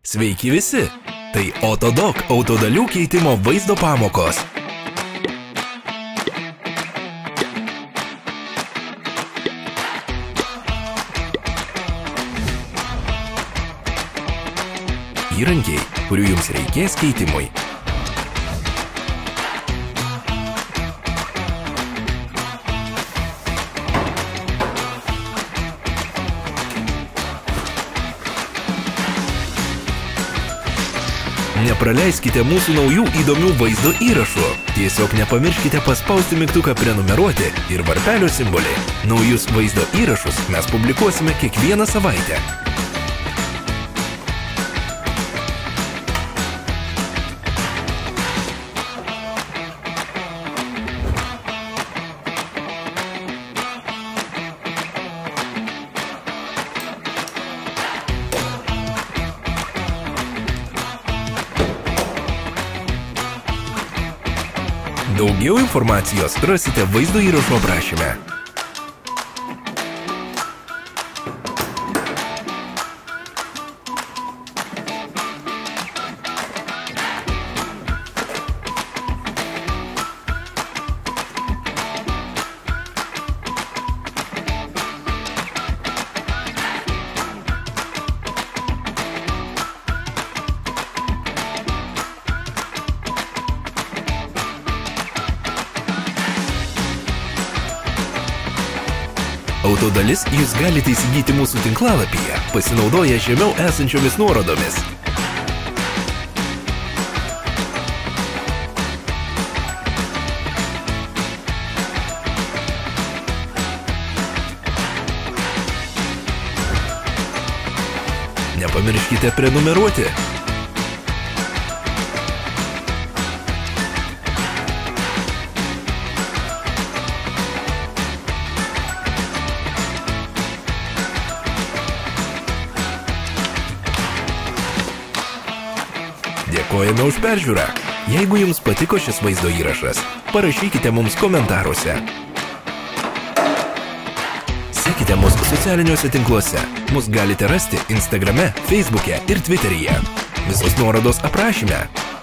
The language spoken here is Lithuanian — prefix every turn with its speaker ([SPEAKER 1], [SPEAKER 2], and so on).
[SPEAKER 1] Sveiki visi! Tai Autodoc autodalių keitimo vaizdo pamokos. Įrankiai, kurių jums reikės keitimui. Nepraleiskite mūsų naujų įdomių vaizdo įrašų. Tiesiog nepamirškite paspausti mygtuką prenumeruoti ir varpelio simbolį. Naujus vaizdo įrašus mes publikuosime kiekvieną savaitę. Daugiau informacijos rasite vaizdo įrašo aprašyme. Autodalis jūs galite įsigyti mūsų tinklalapyje, pasinaudoję žemiau esančiomis nuorodomis. Nepamirškite prenumeruoti. Dėkojame už peržiūrą. Jeigu jums patiko šis vaizdo įrašas, parašykite mums komentaruose. Sekite mus socialiniuose tinkluose. Mus galite rasti Instagrame, Facebook'e ir Twitter'yje. Visos nuorodos aprašyme.